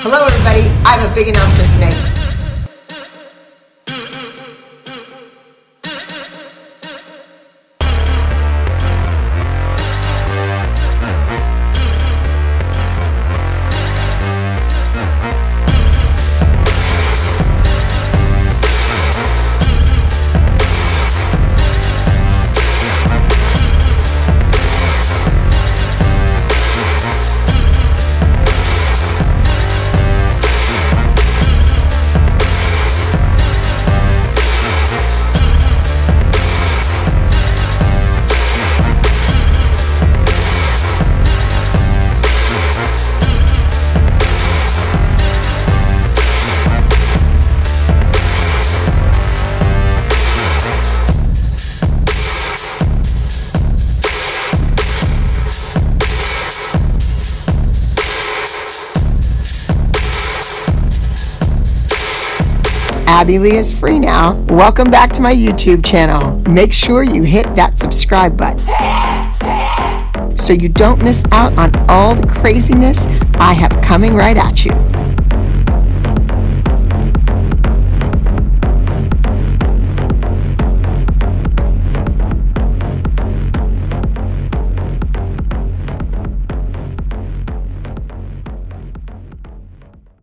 Hello everybody, I have a big announcement to make. Abby Lee is free now. Welcome back to my YouTube channel. Make sure you hit that subscribe button so you don't miss out on all the craziness I have coming right at you.